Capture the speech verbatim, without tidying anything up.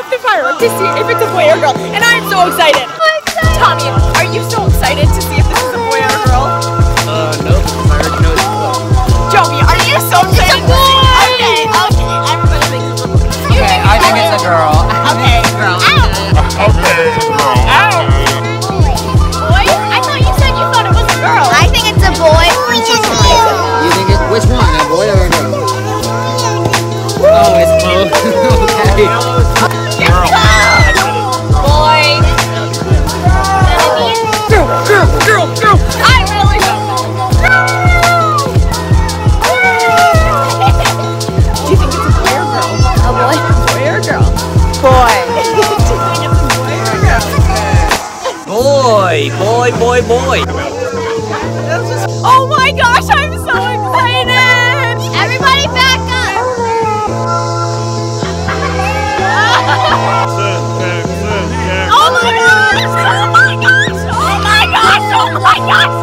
the firework to see if it's a boy or girl, and I'm so excited. Tommy, are you so excited to see if this is a boy or a girl? Uh, nope. I already know it's a boy. Joey, are you so excited? It's a boy! Okay, okay, everybody thinks it's a boy. Okay, I think it's a girl. Okay. Girl. Okay, it's a girl. Boy? I thought you said you thought it was a girl. I think it's a boy. You think it's which one, a boy or a girl? Oh, it's both. Okay. Girl. Boy. Girl, girl, girl, girl. I really don't know. Do you think it's a boy or girl? A boy? Boy or girl? Boy. Do you think it's a boy or a girl? Boy, boy, boy, boy. Oh my gosh, I'm so excited! Everybody back up. Sit, sit, sit, yeah. Oh my gosh! Oh my gosh! Oh my gosh! Oh my gosh!